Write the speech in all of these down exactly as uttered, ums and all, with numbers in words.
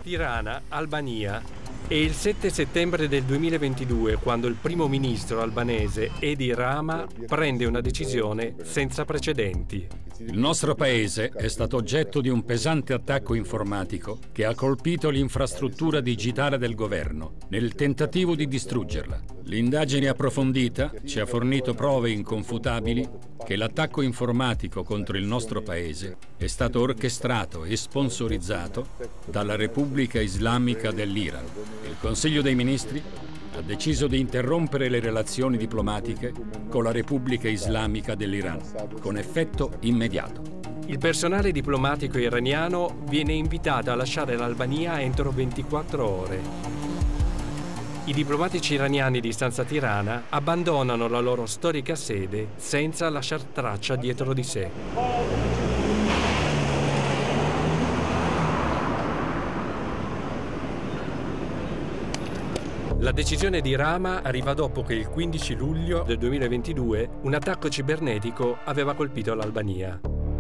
Tirana, Albania. È il sette settembre del duemilaventidue quando il primo ministro albanese Edi Rama prende una decisione senza precedenti. Il nostro paese è stato oggetto di un pesante attacco informatico che ha colpito l'infrastruttura digitale del governo nel tentativo di distruggerla. L'indagine approfondita ci ha fornito prove inconfutabili che l'attacco informatico contro il nostro paese è stato orchestrato e sponsorizzato dalla Repubblica Islamica dell'Iran. Il Consiglio dei Ministri ha deciso di interrompere le relazioni diplomatiche con la Repubblica Islamica dell'Iran, con effetto immediato. Il personale diplomatico iraniano viene invitato a lasciare l'Albania entro ventiquattro ore. I diplomatici iraniani di stanza a Tirana abbandonano la loro storica sede senza lasciar traccia dietro di sé. La decisione di Rama arriva dopo che il quindici luglio del duemilaventidue un attacco cibernetico aveva colpito l'Albania.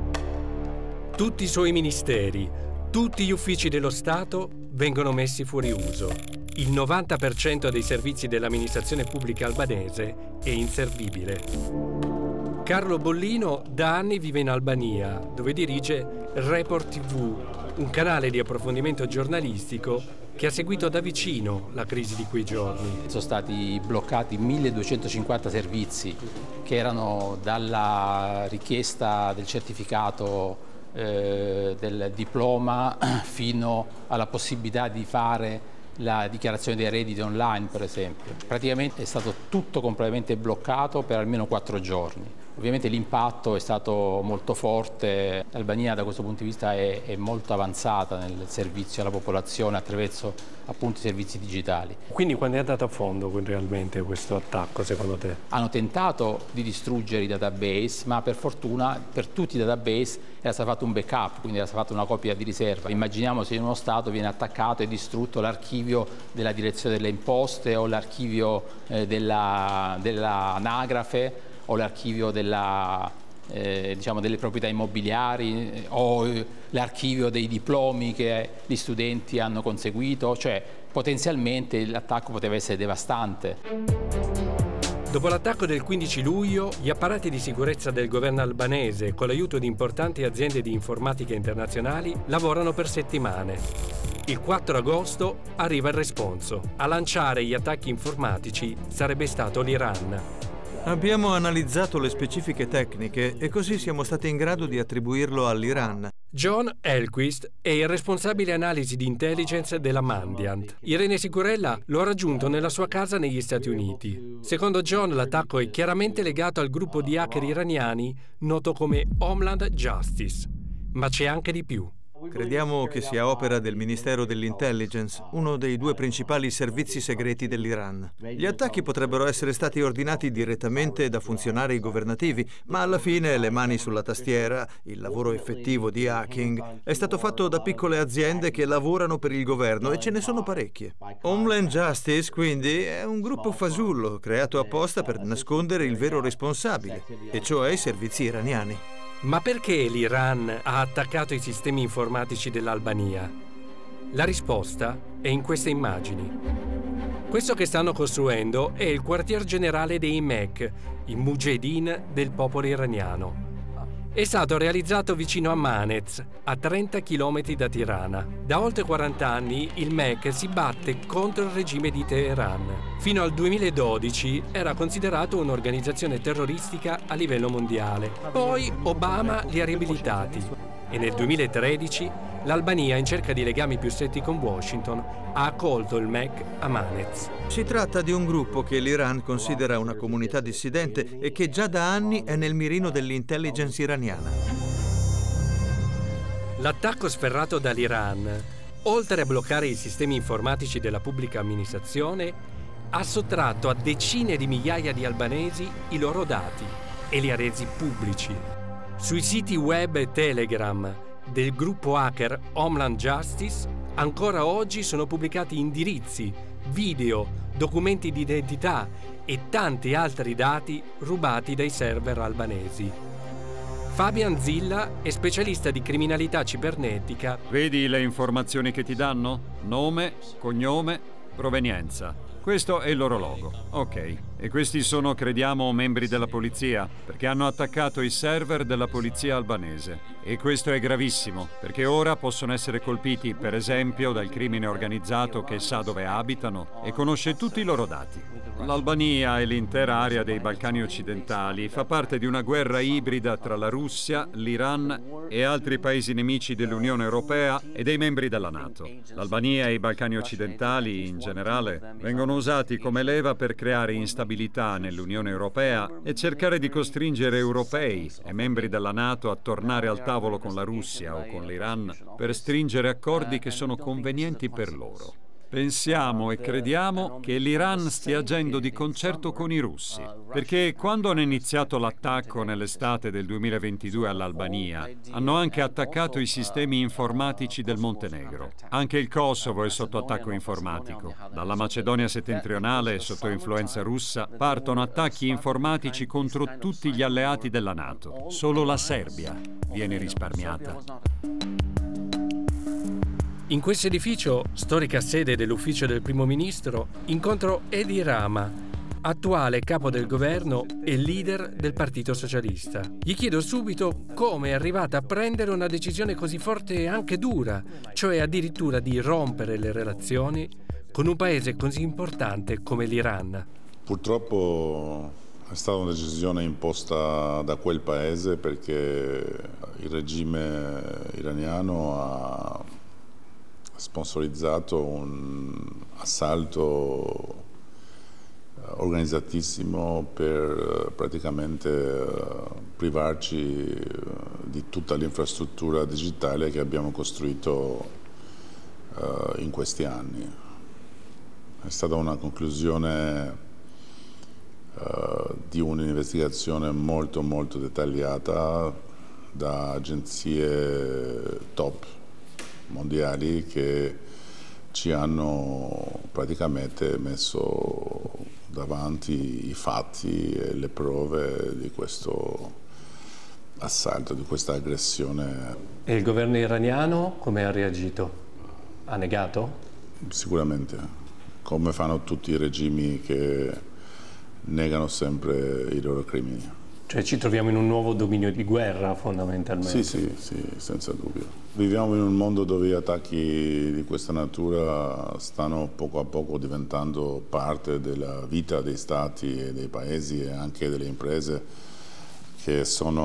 Tutti i suoi ministeri, tutti gli uffici dello Stato vengono messi fuori uso. Il novanta per cento dei servizi dell'amministrazione pubblica albanese è inservibile. Carlo Bollino da anni vive in Albania, dove dirige Report tivù, un canale di approfondimento giornalistico che ha seguito da vicino la crisi di quei giorni. Sono stati bloccati milleduecentocinquanta servizi che erano dalla richiesta del certificato eh, del diploma fino alla possibilità di fare la dichiarazione dei redditi online, per esempio. Praticamente è stato tutto completamente bloccato per almeno quattro giorni. Ovviamente l'impatto è stato molto forte. L'Albania da questo punto di vista è, è molto avanzata nel servizio alla popolazione attraverso appunto i servizi digitali. Quindi quando è andato a fondo realmente questo attacco, secondo te? Hanno tentato di distruggere i database, ma per fortuna per tutti i database era stato fatto un backup, quindi era stata fatta una copia di riserva. Immaginiamo se in uno Stato viene attaccato e distrutto l'archivio della direzione delle imposte o l'archivio eh, della, dell'anagrafe o l'archivio della, eh, diciamo delle proprietà immobiliari eh, o eh, l'archivio dei diplomi che gli studenti hanno conseguito, cioè potenzialmente l'attacco poteva essere devastante. Dopo l'attacco del quindici luglio, gli apparati di sicurezza del governo albanese, con l'aiuto di importanti aziende di informatica internazionali, lavorano per settimane. Il quattro agosto arriva il responso. A lanciare gli attacchi informatici sarebbe stato l'Iran. Abbiamo analizzato le specifiche tecniche e così siamo stati in grado di attribuirlo all'Iran. John Elquist è il responsabile analisi di intelligence della Mandiant. Irene Sicurella lo ha raggiunto nella sua casa negli Stati Uniti. Secondo John, l'attacco è chiaramente legato al gruppo di hacker iraniani noto come Homeland Justice. Ma c'è anche di più. Crediamo che sia opera del Ministero dell'Intelligence, uno dei due principali servizi segreti dell'Iran. Gli attacchi potrebbero essere stati ordinati direttamente da funzionari governativi, ma alla fine le mani sulla tastiera, il lavoro effettivo di hacking, è stato fatto da piccole aziende che lavorano per il governo e ce ne sono parecchie. Homeland Justice, quindi, è un gruppo fasullo creato apposta per nascondere il vero responsabile, e cioè i servizi iraniani. Ma perché l'Iran ha attaccato i sistemi informatici dell'Albania? La risposta è in queste immagini. Questo che stanno costruendo è il quartier generale dei M E C, i Mujahideen del popolo iraniano. È stato realizzato vicino a Manez, a trenta chilometri da Tirana. Da oltre quaranta anni il M E C si batte contro il regime di Teheran. Fino al duemiladodici era considerato un'organizzazione terroristica a livello mondiale. Poi Obama li ha riabilitati e nel duemilatredici l'Albania, in cerca di legami più stretti con Washington, ha accolto il M E C a Manez. Si tratta di un gruppo che l'Iran considera una comunità dissidente e che già da anni è nel mirino dell'intelligence iraniana. L'attacco sferrato dall'Iran, oltre a bloccare i sistemi informatici della pubblica amministrazione, ha sottratto a decine di migliaia di albanesi i loro dati e li ha resi pubblici. Sui siti web e Telegram del gruppo hacker Homeland Justice ancora oggi sono pubblicati indirizzi, video, documenti di identità e tanti altri dati rubati dai server albanesi. Fabian Zilla è specialista di criminalità cibernetica. Vedi le informazioni che ti danno? Nome, cognome, provenienza. Questo è il loro logo. Ok. E questi sono, crediamo, membri della polizia, perché hanno attaccato i server della polizia albanese. E questo è gravissimo, perché ora possono essere colpiti, per esempio, dal crimine organizzato che sa dove abitano e conosce tutti i loro dati. L'Albania e l'intera area dei Balcani occidentali fa parte di una guerra ibrida tra la Russia, l'Iran e altri paesi nemici dell'Unione Europea e dei membri della NATO. L'Albania e i Balcani occidentali, in generale, vengono usati come leva per creare instabilità nell'Unione Europea e cercare di costringere europei e membri della NATO a tornare al tavolo con la Russia o con l'Iran per stringere accordi che sono convenienti per loro. Pensiamo e crediamo che l'Iran stia agendo di concerto con i russi, perché quando hanno iniziato l'attacco nell'estate del duemilaventidue all'Albania, hanno anche attaccato i sistemi informatici del Montenegro. Anche il Kosovo è sotto attacco informatico. Dalla Macedonia settentrionale, sotto influenza russa, partono attacchi informatici contro tutti gli alleati della NATO. Solo la Serbia viene risparmiata. In questo edificio, storica sede dell'ufficio del primo ministro, incontro Edi Rama, attuale capo del governo e leader del Partito Socialista. Gli chiedo subito come è arrivata a prendere una decisione così forte e anche dura, cioè addirittura di rompere le relazioni con un paese così importante come l'Iran. Purtroppo è stata una decisione imposta da quel paese perché il regime iraniano ha sponsorizzato un assalto organizzatissimo per praticamente privarci di tutta l'infrastruttura digitale che abbiamo costruito in questi anni. È stata una conclusione di un'investigazione molto molto dettagliata da agenzie top mondiali che ci hanno praticamente messo davanti i fatti e le prove di questo assalto, di questa aggressione. E il governo iraniano come ha reagito? Ha negato? Sicuramente, come fanno tutti i regimi che negano sempre i loro crimini. Cioè ci troviamo in un nuovo dominio di guerra fondamentalmente. Sì, sì, sì, senza dubbio. Viviamo in un mondo dove gli attacchi di questa natura stanno poco a poco diventando parte della vita dei stati e dei paesi e anche delle imprese che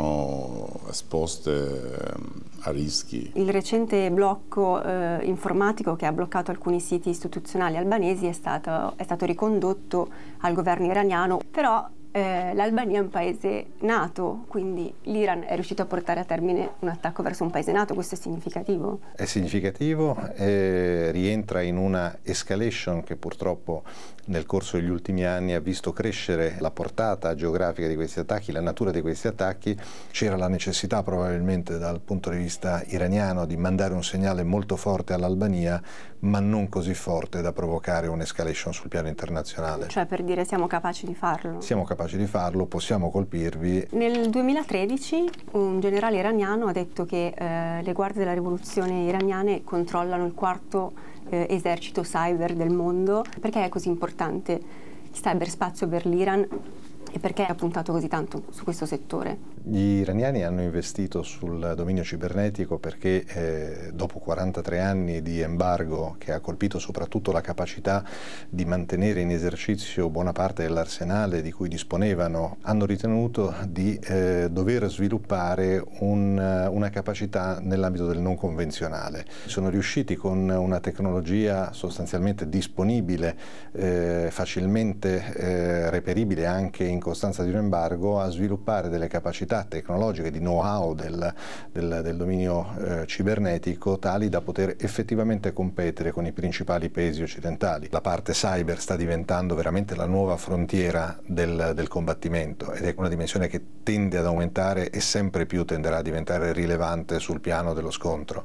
sono esposte a rischi. Il recente blocco eh, informatico che ha bloccato alcuni siti istituzionali albanesi è stato, è stato ricondotto al governo iraniano, però Eh, l'Albania è un paese NATO, quindi l'Iran è riuscito a portare a termine un attacco verso un paese NATO. Questo è significativo? È significativo, eh, rientra in una escalation che purtroppo nel corso degli ultimi anni ha visto crescere la portata geografica di questi attacchi, la natura di questi attacchi. C'era la necessità probabilmente dal punto di vista iraniano di mandare un segnale molto forte all'Albania, ma non così forte da provocare un'escalation sul piano internazionale. Cioè per dire siamo capaci di farlo? Siamo capaci di farlo, possiamo colpirvi. Nel duemilatredici un generale iraniano ha detto che eh, le guardie della rivoluzione iraniane controllano il quarto eh, esercito cyber del mondo. Perché è così importante il cyberspazio per l'Iran e perché ha puntato così tanto su questo settore? Gli iraniani hanno investito sul dominio cibernetico perché eh, dopo quarantatré anni di embargo che ha colpito soprattutto la capacità di mantenere in esercizio buona parte dell'arsenale di cui disponevano, hanno ritenuto di eh, dover sviluppare un, una capacità nell'ambito del non convenzionale. Sono riusciti con una tecnologia sostanzialmente disponibile, eh, facilmente eh, reperibile anche in costanza di un embargo, a sviluppare delle capacità tecnologiche di know-how del, del, del dominio eh, cibernetico tali da poter effettivamente competere con i principali paesi occidentali. La parte cyber sta diventando veramente la nuova frontiera del, del combattimento ed è una dimensione che tende ad aumentare e sempre più tenderà a diventare rilevante sul piano dello scontro.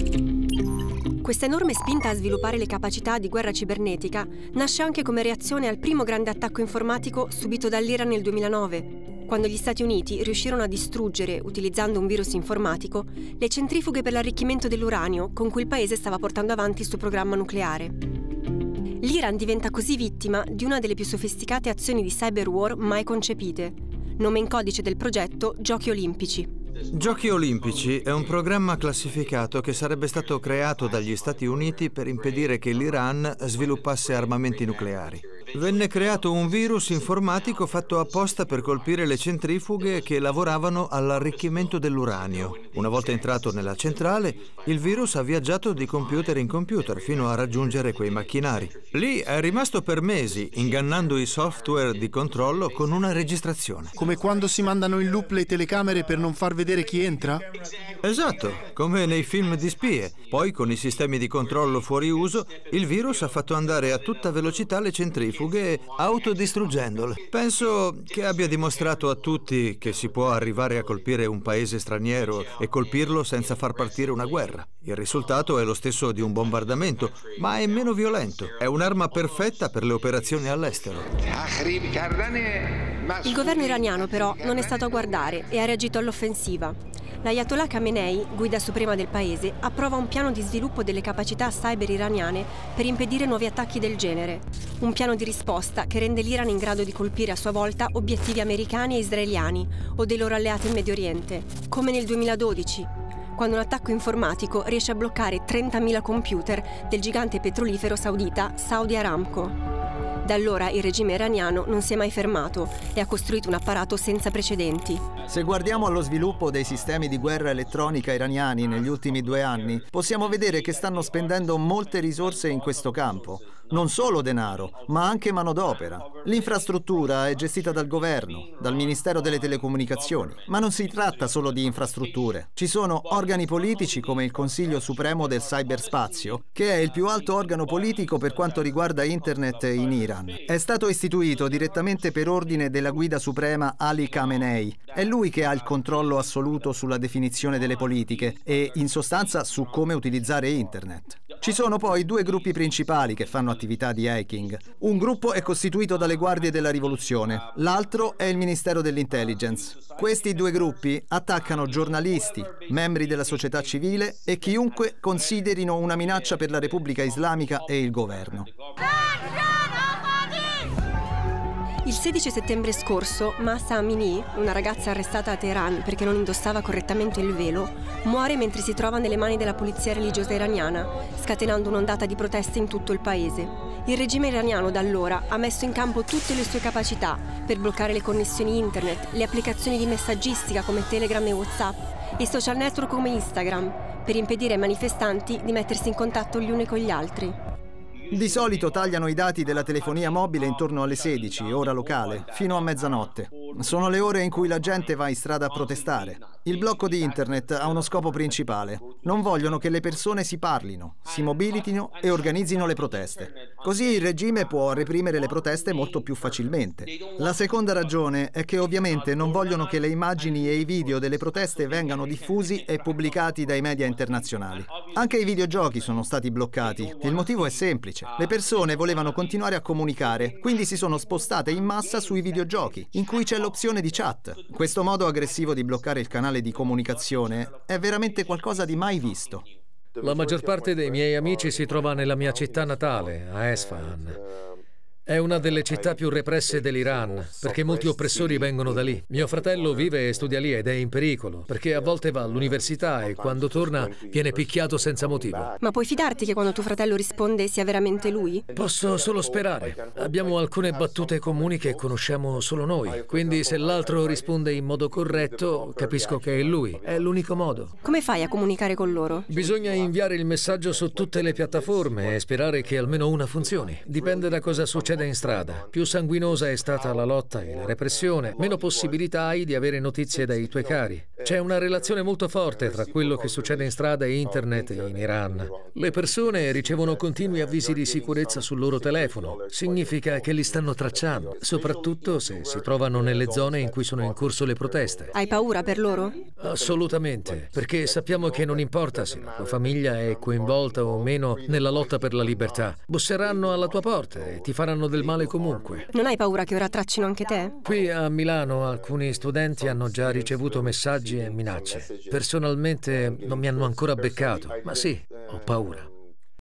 Questa enorme spinta a sviluppare le capacità di guerra cibernetica nasce anche come reazione al primo grande attacco informatico subito dall'Iran nel duemilanove. quando gli Stati Uniti riuscirono a distruggere, utilizzando un virus informatico, le centrifughe per l'arricchimento dell'uranio con cui il paese stava portando avanti il suo programma nucleare. L'Iran diventa così vittima di una delle più sofisticate azioni di cyberwar mai concepite. Nome in codice del progetto Giochi Olimpici. Giochi Olimpici è un programma classificato che sarebbe stato creato dagli Stati Uniti per impedire che l'Iran sviluppasse armamenti nucleari. Venne creato un virus informatico fatto apposta per colpire le centrifughe che lavoravano all'arricchimento dell'uranio. Una volta entrato nella centrale, il virus ha viaggiato di computer in computer fino a raggiungere quei macchinari. Lì è rimasto per mesi, ingannando i software di controllo con una registrazione. Come quando si mandano in loop le telecamere per non far vedere chi entra? Esatto, come nei film di spie. Poi, con i sistemi di controllo fuori uso, il virus ha fatto andare a tutta velocità le centrifughe, autodistruggendole. Penso che abbia dimostrato a tutti che si può arrivare a colpire un paese straniero e colpirlo senza far partire una guerra. Il risultato è lo stesso di un bombardamento, ma è meno violento. È un'arma perfetta per le operazioni all'estero. Il governo iraniano però non è stato a guardare e ha reagito all'offensiva. L'Ayatollah Khamenei, guida suprema del paese, approva un piano di sviluppo delle capacità cyber iraniane per impedire nuovi attacchi del genere. Un piano di risposta che rende l'Iran in grado di colpire a sua volta obiettivi americani e israeliani o dei loro alleati in Medio Oriente, come nel duemiladodici, quando un attacco informatico riesce a bloccare trentamila computer del gigante petrolifero saudita Saudi Aramco. Da allora il regime iraniano non si è mai fermato e ha costruito un apparato senza precedenti. Se guardiamo allo sviluppo dei sistemi di guerra elettronica iraniani negli ultimi due anni, possiamo vedere che stanno spendendo molte risorse in questo campo. Non solo denaro, ma anche manodopera. L'infrastruttura è gestita dal governo, dal Ministero delle Telecomunicazioni. Ma non si tratta solo di infrastrutture. Ci sono organi politici come il Consiglio Supremo del Cyberspazio, che è il più alto organo politico per quanto riguarda Internet in Iran. È stato istituito direttamente per ordine della guida suprema Ali Khamenei. È lui che ha il controllo assoluto sulla definizione delle politiche e, in sostanza, su come utilizzare Internet. Ci sono poi due gruppi principali che fanno attività di hacking. Un gruppo è costituito dalle Guardie della Rivoluzione, l'altro è il Ministero dell'Intelligence. Questi due gruppi attaccano giornalisti, membri della società civile e chiunque considerino una minaccia per la Repubblica Islamica e il governo. Il sedici settembre scorso, Mahsa Amini, una ragazza arrestata a Teheran perché non indossava correttamente il velo, muore mentre si trova nelle mani della polizia religiosa iraniana, scatenando un'ondata di proteste in tutto il paese. Il regime iraniano da allora ha messo in campo tutte le sue capacità per bloccare le connessioni internet, le applicazioni di messaggistica come Telegram e WhatsApp e i social network come Instagram, per impedire ai manifestanti di mettersi in contatto gli uni con gli altri. Di solito tagliano i dati della telefonia mobile intorno alle sedici, ora locale, fino a mezzanotte. Sono le ore in cui la gente va in strada a protestare. Il blocco di internet ha uno scopo principale. Non vogliono che le persone si parlino, si mobilitino e organizzino le proteste. Così il regime può reprimere le proteste molto più facilmente. La seconda ragione è che ovviamente non vogliono che le immagini e i video delle proteste vengano diffusi e pubblicati dai media internazionali. Anche i videogiochi sono stati bloccati. Il motivo è semplice. Le persone volevano continuare a comunicare, quindi si sono spostate in massa sui videogiochi, in cui c'è l'opzione di chat. Questo modo aggressivo di bloccare il canale di comunicazione è veramente qualcosa di mai visto. La maggior parte dei miei amici si trova nella mia città natale, a Esfahan. È una delle città più represse dell'Iran, perché molti oppressori vengono da lì. Mio fratello vive e studia lì ed è in pericolo, perché a volte va all'università e quando torna viene picchiato senza motivo. Ma puoi fidarti che quando tuo fratello risponde sia veramente lui? Posso solo sperare. Abbiamo alcune battute comuni che conosciamo solo noi, quindi se l'altro risponde in modo corretto, capisco che è lui. È l'unico modo. Come fai a comunicare con loro? Bisogna inviare il messaggio su tutte le piattaforme e sperare che almeno una funzioni. Dipende da cosa succede in strada. Più sanguinosa è stata la lotta e la repressione, meno possibilità hai di avere notizie dai tuoi cari. C'è una relazione molto forte tra quello che succede in strada e internet in Iran. Le persone ricevono continui avvisi di sicurezza sul loro telefono. Significa che li stanno tracciando, soprattutto se si trovano nelle zone in cui sono in corso le proteste. Hai paura per loro? Assolutamente, perché sappiamo che non importa se la tua famiglia è coinvolta o meno nella lotta per la libertà. Busseranno alla tua porta e ti faranno fanno del male comunque. Non hai paura che ora traccino anche te? Qui a Milano alcuni studenti hanno già ricevuto messaggi e minacce. Personalmente non mi hanno ancora beccato, ma sì, ho paura.